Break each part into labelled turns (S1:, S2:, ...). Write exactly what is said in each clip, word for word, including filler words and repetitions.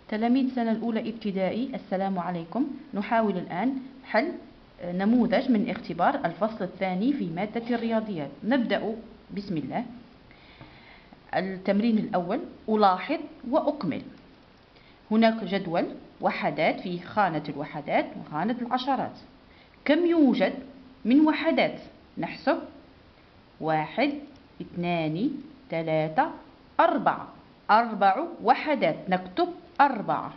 S1: تلاميذ سنة الأولى ابتدائي، السلام عليكم. نحاول الآن حل نموذج من اختبار الفصل الثاني في مادة الرياضيات. نبدأ بسم الله. التمرين الأول: ألاحظ وأكمل. هناك جدول وحدات في خانة الوحدات وخانة العشرات. كم يوجد من وحدات؟ نحسب: واحد، اثنان، ثلاثة، أربعة. أربع وحدات، نكتب أربعة.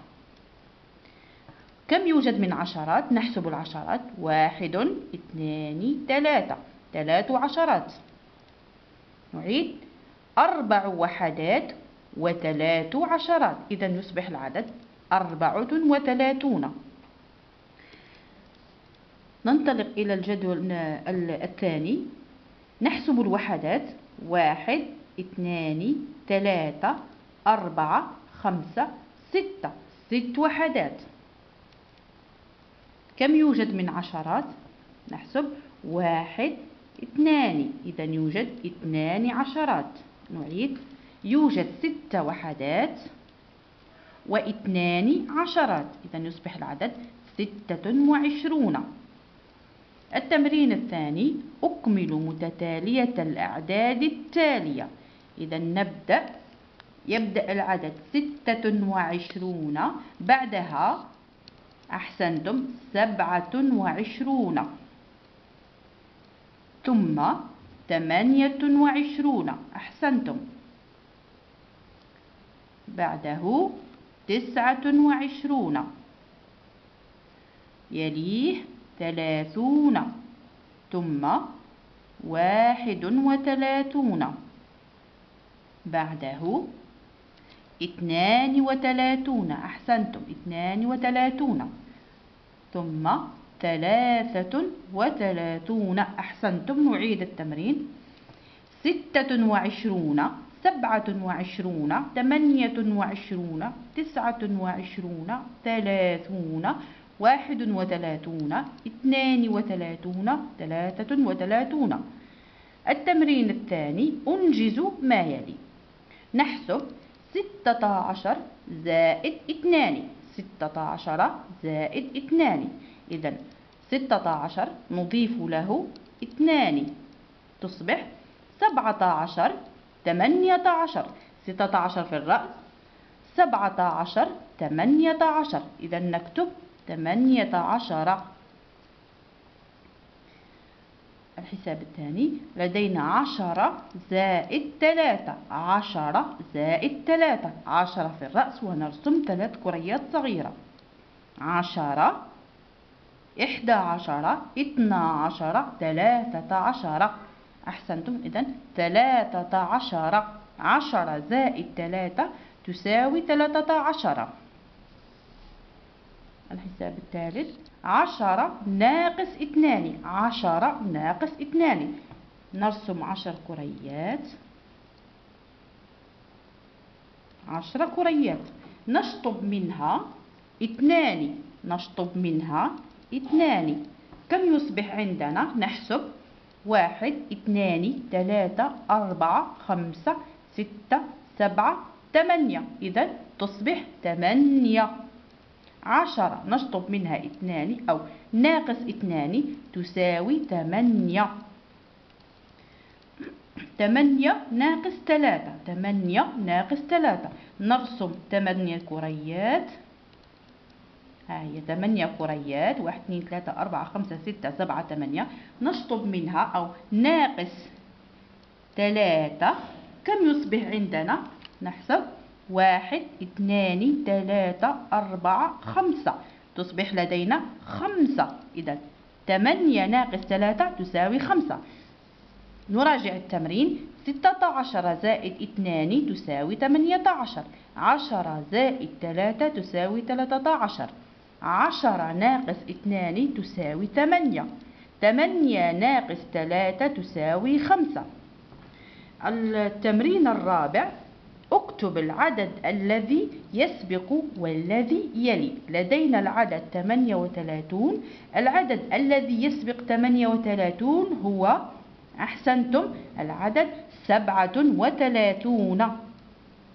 S1: كم يوجد من عشرات؟ نحسب العشرات: واحد، اثنان، ثلاثة. ثلاث عشرات. نعيد: أربع وحدات وثلاث عشرات، إذا يصبح العدد أربعة وثلاثون. ننطلق إلى الجدول الثاني. نحسب الوحدات: واحد، اثنان، ثلاثة، أربعة، خمسة، ستة. ست وحدات. كم يوجد من عشرات؟ نحسب: واحد، اثنان، إذا يوجد اثنان عشرات. نعيد: يوجد ست وحدات واثنان عشرات، إذا يصبح العدد ستة وعشرون. التمرين الثاني: أكمل متتالية الأعداد التالية. إذا نبدأ يبدأ العدد ستة وعشرون، بعدها أحسنتم سبعة وعشرون، ثم ثمانية وعشرون، أحسنتم، بعده تسعة وعشرون، يليه ثلاثون، ثم واحد وثلاثون، بعده اثنان وثلاثون، أحسنتم، اثنان وثلاثون، ثم ثلاثة وثلاثون، أحسنتم. نعيد التمرين: ستة وعشرون، سبعة وعشرون، ثمانية وعشرون، تسعة وعشرون، ثلاثون، واحد وثلاثون، اثنان وثلاثون، ثلاثة وثلاثون. التمرين الثاني: أنجز ما يلي. نحسب: ستة عشر زائد اثنان. ستة عشر زائد اثنان، إذا ستة عشر نضيف له اثنان، تصبح سبعة عشر، ثمانية عشر. ستة عشر في الرأس، سبعة عشر، ثمانية عشر، إذا نكتب ثمانية عشر. الحساب الثاني: لدينا عشرة زائد ثلاثة. عشرة زائد ثلاثة، عشرة في الرأس ونرسم ثلاث كريات صغيرة. عشرة، إحدى عشر، اثنا عشر، ثلاثة عشر، أحسنتم، إذن ثلاثة عشر. عشرة زائد ثلاثة تساوي ثلاثة عشر. الحساب الثالث: عشرة ناقص اثنان. عشرة ناقص اثنان، نرسم عشر كريات، عشر كريات، نشطب منها اثنان، نشطب منها اثنان. كم يصبح عندنا؟ نحسب: واحد، اثنان، ثلاثة، أربعة، خمسة، ستة، سبعة، ثمانية، إذا تصبح ثمانية. عشرة نشطب منها اثنان أو ناقص اثنان تساوي ثمانية. ثمانية ناقص ثلاثة. ثمانية ناقص ثلاثة، نرسم ثمانية كريات. ها هي ثمانية كريات، واحد، اثنين، ثلاثة، أربعة، خمسة، ستة، سبعة، ثمانية. نشطب منها أو ناقص ثلاثة. كم يصبح عندنا؟ نحسب: واحد، اثنان، ثلاثة، أربعة، خمسة، تصبح لدينا خمسة. إذا ثمانية ناقص ثلاثة تساوي خمسة. نراجع التمرين: ستة عشر زائد اثنان تساوي ثمانية عشر. عشرة زائد ثلاثة تساوي ثلاثة عشر. عشرة ناقص اثنان تساوي ثمانية. ثمانية ناقص ثلاثة تساوي خمسة. التمرين الرابع: اكتب العدد الذي يسبق والذي يلي. لدينا العدد ثمانية وثلاثون. العدد الذي يسبق ثمانية وثلاثون هو، أحسنتم، العدد سبعة وثلاثون.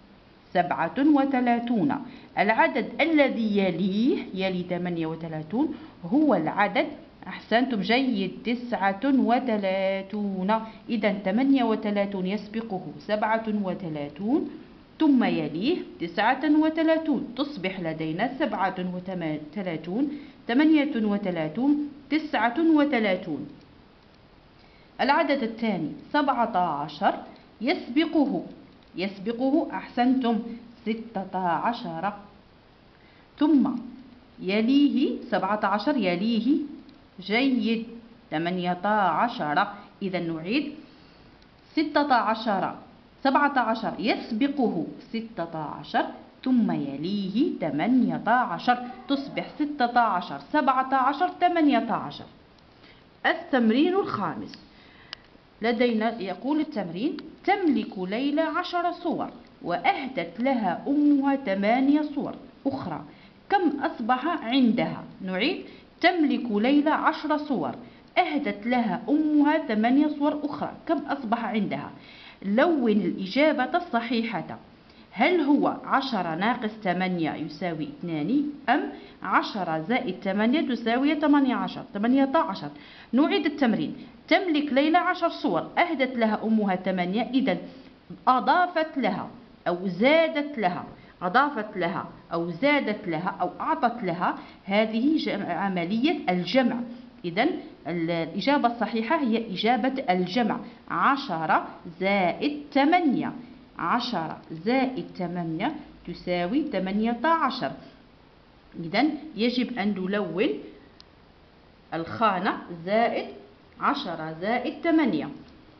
S1: سبعة وثلاثون. العدد الذي يليه يلي ثمانية وثلاثون هو العدد، أحسنتم جيد، تسعة وثلاثون. إذا ثمانية وثلاثون يسبقه سبعة وثلاثون ثم يليه تسعة وثلاثون، تصبح لدينا سبعة وثلاثون، ثمانية وثلاثون، تسعة وثلاثون. العدد الثاني سبعة عشر يسبقه يسبقه أحسنتم ستة عشر، ثم يليه سبعة عشر يليه جيد ثمانية عشر. إذا نعيد ستة عشر سبعة عشر يسبقه ستة عشر ثم يليه ثمانية عشر، تصبح ستة عشر سبعة عشر ثمانية عشر. التمرين الخامس لدينا يقول التمرين: تملك ليلى عشر صور وأهدت لها أمها ثمانية صور أخرى، كم أصبح عندها؟ نعيد: تملك ليلى عشر صور أهدت لها أمها ثمانية صور أخرى، كم أصبح عندها؟ لون الإجابة الصحيحة. هل هو عشرة ناقص ثمانية يساوي اثنان، أم عشرة زائد ثمانية تساوي ثمانية عشر ثمانية عشر؟ نعيد التمرين: تملك ليلى عشر صور أهدت لها أمها ثمانية، إذا أضافت لها أو زادت لها أضافت لها أو زادت لها أو أعطت لها، هذه عملية الجمع. إذا الإجابة الصحيحة هي إجابة الجمع، عشرة زائد ثمانية، عشرة زائد ثمانية تساوي ثمانية عشر. إذا يجب أن نلون الخانة زائد عشرة زائد ثمانية.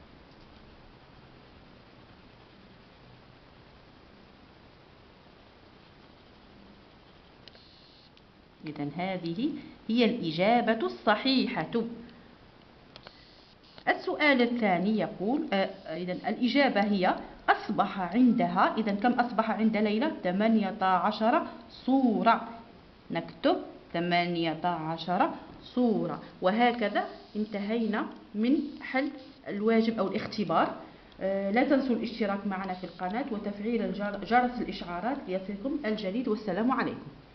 S1: إذا هذه هي الإجابة الصحيحة. السؤال الثاني يقول آه إذا الإجابة هي أصبح عندها، إذا كم أصبح عند ليلى؟ ثمانية عشر صورة. نكتب ثمانية عشر صورة. وهكذا انتهينا من حل الواجب أو الاختبار. آه لا تنسوا الاشتراك معنا في القناة وتفعيل جرس الإشعارات ليصلكم الجديد، والسلام عليكم.